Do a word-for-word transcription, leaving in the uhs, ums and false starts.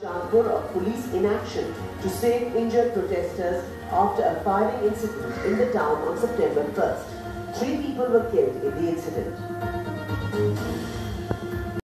Jodhpur of police inaction to save injured protesters after a firing incident in the town on September first. Three people were killed in the incident.